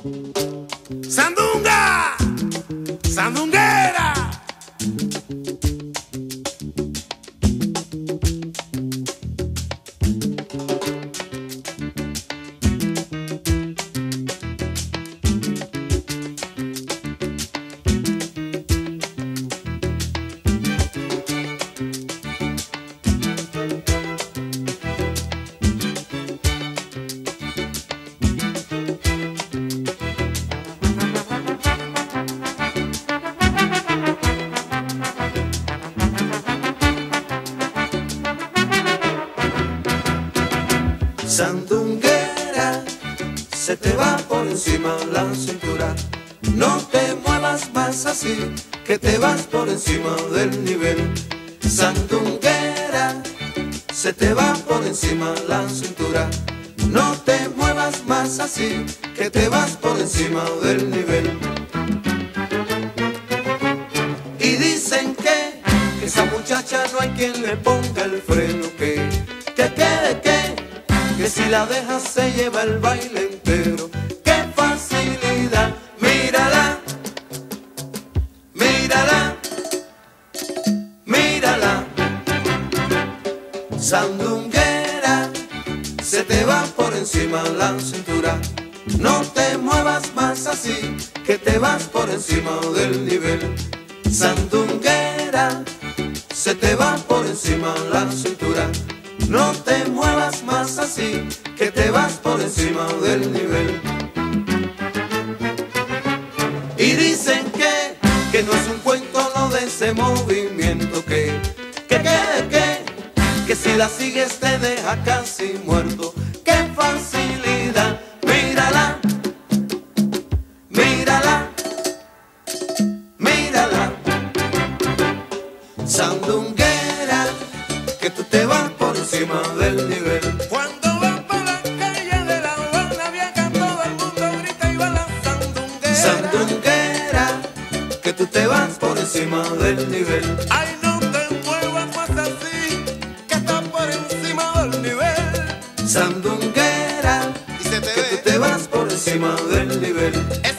Sandunga, sandunguera. Sandunguera, se te va por encima la cintura. No te muevas más así, que te vas por encima del nivel. Sandunguera, se te va por encima la cintura. No te muevas más así, que te vas por encima del nivel. Y dicen que esa muchacha no hay quien le ponga el freno, que si la dejas se lleva el baile entero. ¡Qué facilidad! Mírala, mírala, mírala. Sandunguera, se te va por encima la cintura. No te muevas más así, que te vas por encima del nivel. Sandunguera, se te va por encima la cintura. No te muevas más así, que te vas por encima del nivel. Y dicen que no es un cuento lo de ese movimiento, que si la sigues te deja casi muerto. ¡Qué facilidad! Mírala, mírala, mírala. Sandunguera, que tú te vas por encima del nivel. Cuando vas por la calle de La Habana Vieja, todo el mundo grita y va la sandunguera. Sandunguera, que tú te vas por encima del nivel. Ay, no te muevas más así, que estás por encima del nivel. Sandunguera, Y se te que tú ve te vas por encima del nivel.